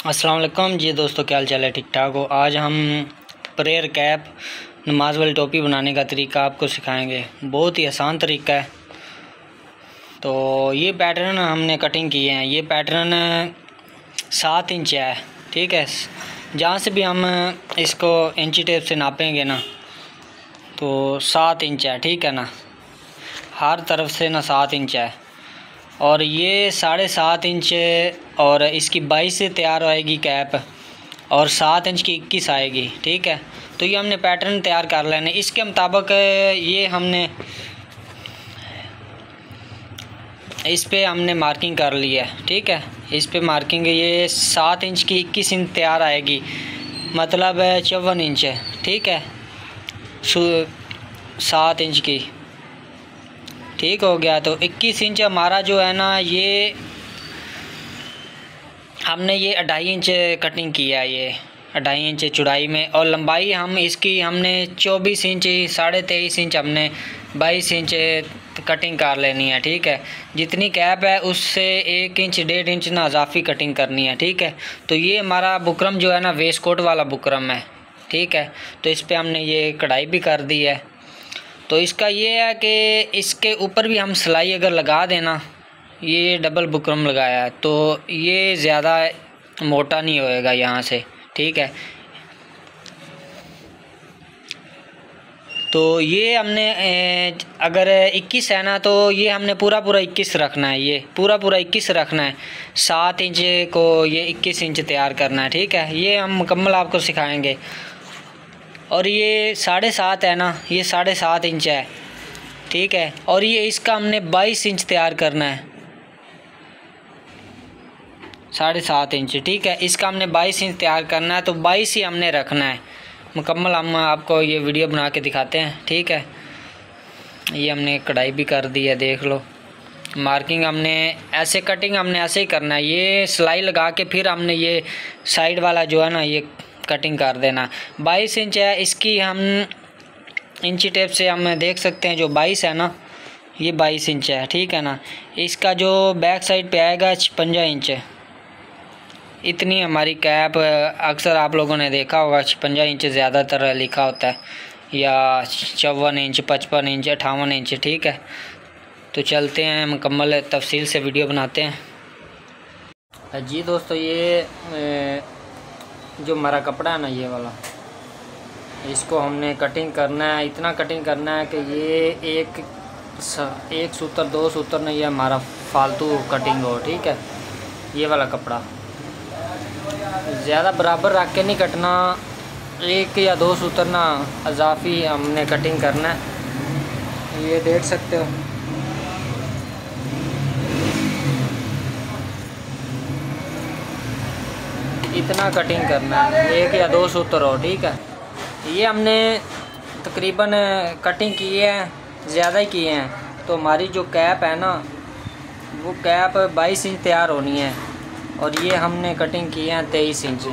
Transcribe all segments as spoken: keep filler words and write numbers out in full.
अस्सलाम वालेकुम जी दोस्तों, क्या हाल चाल है? ठीक ठाक हो? आज हम प्रेयर कैप नमाज वाली टोपी बनाने का तरीका आपको सिखाएंगे। बहुत ही आसान तरीका है। तो ये पैटर्न हमने कटिंग किए हैं। ये पैटर्न सात इंच है, ठीक है। जहाँ से भी हम इसको इंची टेप से नापेंगे ना तो सात इंच है, ठीक है ना। हर तरफ से ना सात इंच है और ये साढ़े सात इंच और इसकी बाईस से तैयार आएगी कैप और सात इंच की इक्कीस आएगी, ठीक है। तो ये हमने पैटर्न तैयार कर लेने। इसके मुताबिक ये हमने इस पे हमने मार्किंग कर ली है, ठीक है। इस पे मार्किंग ये सात इंच की इक्कीस इंच तैयार आएगी, मतलब चौवन इंच है, ठीक है। सात इंच की ठीक हो गया। तो इक्कीस इंच हमारा जो है ना, ये हमने ये अढ़ाई इंच कटिंग किया है, ये अढ़ाई इंच चौड़ाई में। और लंबाई हम इसकी हमने चौबीस इंच साढ़े तेईस इंच हमने बाईस इंच कटिंग कर लेनी है, ठीक है। जितनी कैप है उससे एक इंच डेढ़ इंच ना इजाफी कटिंग करनी है, ठीक है। तो ये हमारा बुकरम जो है ना वेस्ट कोट वाला बुकरम है, ठीक है। तो इस पर हमने ये कढ़ाई भी कर दी है। तो इसका ये है कि इसके ऊपर भी हम सिलाई अगर लगा देना, ये डबल बुकरम लगाया है तो ये ज़्यादा मोटा नहीं होएगा यहाँ से, ठीक है। तो ये हमने अगर इक्कीस है ना तो ये हमने पूरा पूरा इक्कीस रखना है, ये पूरा पूरा इक्कीस रखना है। सात इंच को ये इक्कीस इंच तैयार करना है, ठीक है। ये हम मुकम्मल आपको सिखाएंगे। और ये साढ़े सात है ना, ये साढ़े सात इंच है, ठीक है। और ये इसका हमने बाईस इंच तैयार करना है, साढ़े सात इंच, ठीक है। इसका हमने बाईस इंच तैयार करना है, तो बाईस ही हमने रखना है मुकम्मल। हम आपको ये वीडियो बना के दिखाते हैं, ठीक है। ये हमने कढ़ाई भी कर दी है, देख लो। मार्किंग हमने ऐसे, कटिंग हमने ऐसे ही करना है। ये सिलाई लगा के फिर हमने ये साइड वाला जो है ना ये कटिंग कर देना। बाईस इंच है, इसकी हम इंची टेप से हम देख सकते हैं, जो बाईस है ना ये बाईस इंच है, ठीक है ना। इसका जो बैक साइड पे आएगा छप्पन इंच है। इतनी हमारी कैप, अक्सर आप लोगों ने देखा होगा छप्पन इंच ज़्यादातर लिखा होता है, या चौवन इंच, पचपन इंच, अट्ठावन इंच, ठीक है। तो चलते हैं मुकम्मल तफसील से वीडियो बनाते हैं। जी दोस्तों, ये जो हमारा कपड़ा है ना ये वाला, इसको हमने कटिंग करना है। इतना कटिंग करना है कि ये एक एक सूत्र दो सूत्र नहीं, ये हमारा फालतू कटिंग हो, ठीक है। ये वाला कपड़ा ज़्यादा बराबर रख के नहीं कटना, एक या दो सूत्र ना इजाफी हमने कटिंग करना है। ये देख सकते हो, इतना कटिंग करना है, एक या दो सूत्र हो, ठीक है। ये हमने तकरीबन कटिंग की है, ज़्यादा ही किए हैं। तो हमारी जो कैप है ना वो कैप बाईस इंच तैयार होनी है और ये हमने कटिंग की है तेईस इंच।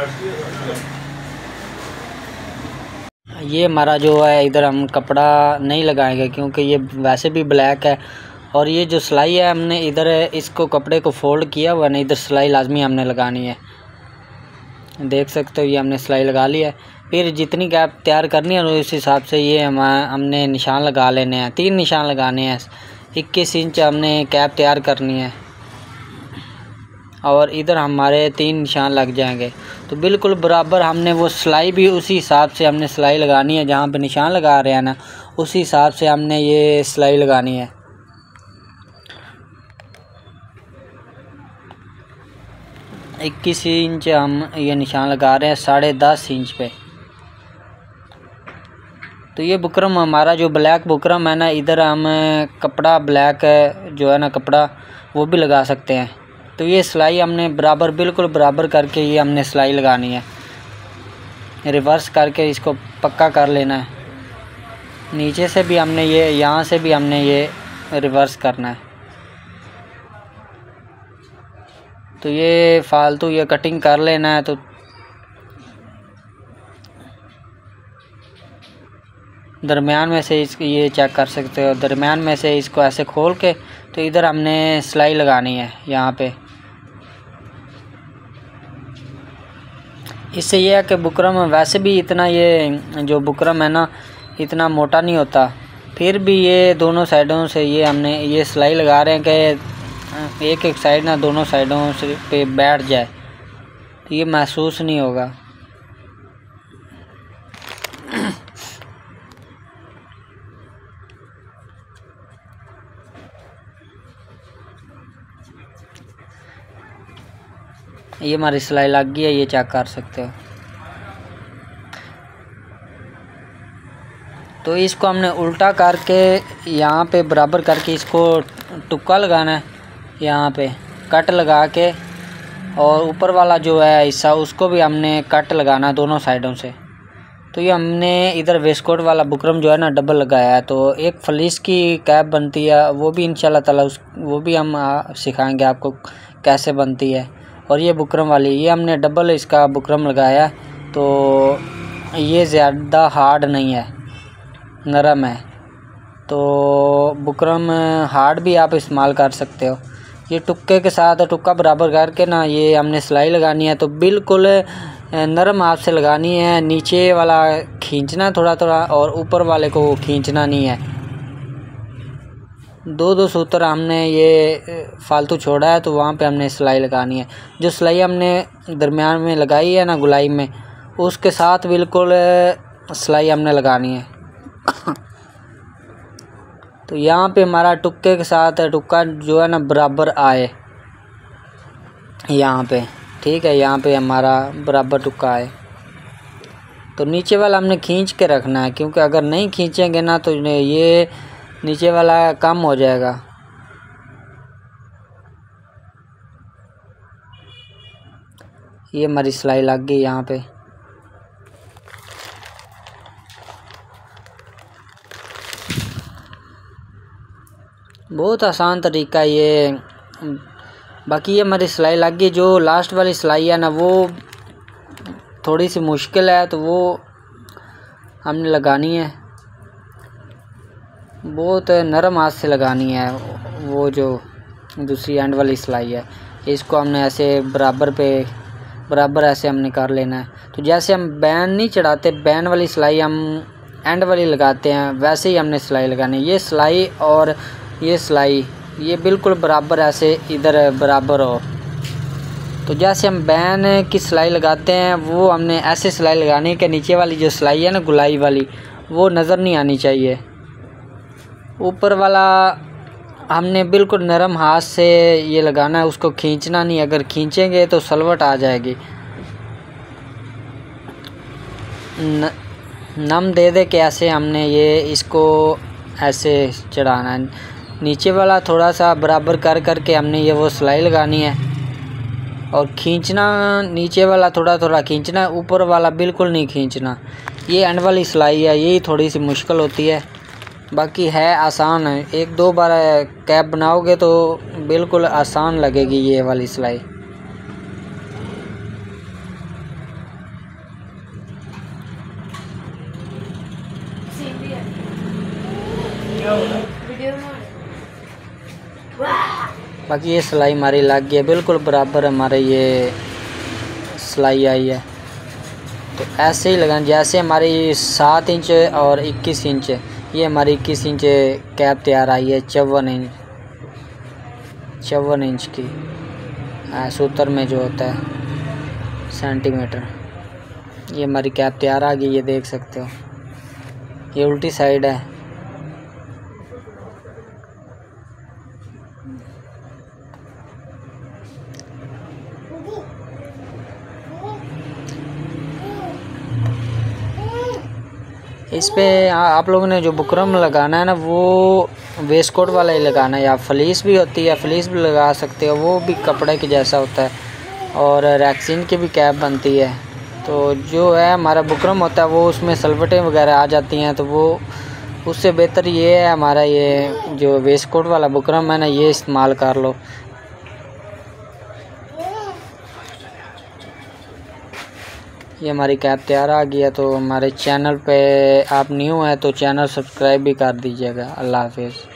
ये हमारा जो है, इधर हम कपड़ा नहीं लगाएंगे क्योंकि ये वैसे भी ब्लैक है। और ये जो सिलाई है हमने इधर इसको कपड़े को फोल्ड किया हुआ, नहीं इधर सिलाई लाजमी हमने लगानी है, देख सकते हो। ये हमने सिलाई लगा ली है। फिर जितनी कैप तैयार करनी है उस हिसाब से ये हम हमने निशान लगा लेने हैं। तीन निशान लगाने हैं। इक्कीस इंच हमने कैप तैयार करनी है और इधर हमारे तीन निशान लग जाएंगे। तो बिल्कुल बराबर हमने वो सिलाई भी उसी हिसाब से हमने सिलाई लगानी है, जहाँ पे निशान लगा रहे हैं ना उसी हिसाब से हमने ये सिलाई लगानी है। इक्कीस इंच हम ये निशान लगा रहे हैं साढ़े दस इंच पे। तो ये बुकरम हमारा जो ब्लैक बुकरम है ना, इधर हम कपड़ा ब्लैक जो है ना कपड़ा वो भी लगा सकते हैं। तो ये सिलाई हमने बराबर, बिल्कुल बराबर करके ये हमने सिलाई लगानी है। रिवर्स करके इसको पक्का कर लेना है। नीचे से भी हमने ये, यहाँ से भी हमने ये रिवर्स करना है। तो ये फालतू ये कटिंग कर लेना है। तो दरमियान में से इसको ये चेक कर सकते हो, दरमियान में से इसको ऐसे खोल के तो इधर हमने सिलाई लगानी है यहाँ पे। इससे ये है कि बुकरम वैसे भी इतना, ये जो बुकरम है ना इतना मोटा नहीं होता, फिर भी ये दोनों साइडों से ये हमने ये सिलाई लगा रहे हैं कि एक एक साइड ना दोनों साइडों से पे बैठ जाए तो ये महसूस नहीं होगा। ये हमारी सिलाई लग गई है, ये चेक कर सकते हो। तो इसको हमने उल्टा करके यहाँ पे बराबर करके इसको टुक्का लगाना है, यहाँ पे कट लगा के, और ऊपर वाला जो है हिस्सा उसको भी हमने कट लगाना है दोनों साइडों से। तो ये हमने इधर वेस्टकोट वाला बुकरम जो है ना डबल लगाया है, तो एक फलीस की कैप बनती है, वो भी इंशाल्लाह ताला उस वो भी हम सिखाएंगे आपको कैसे बनती है। और ये बुकरम वाली ये हमने डबल इसका बुकरम लगाया, तो ये ज़्यादा हार्ड नहीं है, नरम है। तो बुकरम हार्ड भी आप इस्तेमाल कर सकते हो। ये टुक्के के साथ टुक्का बराबर करके ना ये हमने सिलाई लगानी है, तो बिल्कुल नरम हाथ से लगानी है। नीचे वाला खींचना है थोड़ा थोड़ा, और ऊपर वाले को खींचना नहीं है। दो दो सूत्र हमने ये फालतू छोड़ा है, तो वहाँ पे हमने सिलाई लगानी है। जो सिलाई हमने दरमियान में लगाई है ना गुलाई में, उसके साथ बिल्कुल सिलाई हमने लगानी है। तो यहाँ पे हमारा टुक्के के साथ टुक्का जो है ना बराबर आए यहाँ पे, ठीक है। यहाँ पे हमारा बराबर टुक्का आए, तो नीचे वाला हमने खींच के रखना है, क्योंकि अगर नहीं खींचेंगे ना तो ये नीचे वाला कम हो जाएगा। ये हमारी सिलाई लग गई यहाँ पे। बहुत आसान तरीका ये। बाकी ये हमारी सिलाई लग गई। जो लास्ट वाली सिलाई है ना वो थोड़ी सी मुश्किल है, तो वो हमने लगानी है, बहुत नरम हाथ से लगानी है। वो जो दूसरी एंड वाली सिलाई है, इसको हमने ऐसे बराबर पे बराबर ऐसे हमने कर लेना है। तो जैसे हम बैन नहीं चढ़ाते, बैन वाली सिलाई हम एंड वाली लगाते हैं, वैसे ही हमने सिलाई लगानी है। ये सिलाई और ये सिलाई ये बिल्कुल बराबर ऐसे इधर बराबर हो। तो जैसे हम बैन की सिलाई लगाते हैं, वो हमने ऐसे सिलाई लगानी है कि नीचे वाली जो सिलाई है ना गुलाई वाली, वो नज़र नहीं आनी चाहिए। ऊपर वाला हमने बिल्कुल नरम हाथ से ये लगाना है, उसको खींचना नहीं। अगर खींचेंगे तो सलवट आ जाएगी। न, नम दे दे के ऐसे हमने ये इसको ऐसे चढ़ाना है। नीचे वाला थोड़ा सा बराबर कर कर के हमने ये वो सिलाई लगानी है, और खींचना नीचे वाला थोड़ा थोड़ा खींचना है, ऊपर वाला बिल्कुल नहीं खींचना। ये एंड वाली सिलाई है, यही थोड़ी सी मुश्किल होती है, बाकी है आसान है। एक दो बार कैप बनाओगे तो बिल्कुल आसान लगेगी ये वाली सिलाई। बाकी ये सिलाई हमारी लग गई है, बिल्कुल बराबर हमारे ये सिलाई आई है। तो ऐसे ही लगाना, जैसे हमारी सात इंच और इक्कीस इंच, ये हमारी इक्कीस इंच कैप तैयार आई है, चौवन इंच चौवन इंच की सूत्र में जो होता है सेंटीमीटर। ये हमारी कैप तैयार आ गई, ये देख सकते हो। ये उल्टी साइड है। इस पे आप लोगों ने जो बुकरम लगाना है ना, वो वेस्टकोट वाला ही लगाना है, या फलीस भी होती है, फलीस भी लगा सकते हो, वो भी कपड़े के जैसा होता है। और रैक्सीन की भी कैप बनती है। तो जो है हमारा बुकरम होता है वो उसमें सलवटें वगैरह आ जाती हैं, तो वो उससे बेहतर ये है हमारा ये जो वेस्टकोट वाला बुकरम है ना, ये इस्तेमाल कर लो। ये हमारी कैप तैयार आ गई है। तो हमारे चैनल पे आप न्यू हैं तो चैनल सब्सक्राइब भी कर दीजिएगा। अल्लाह हाफिज़।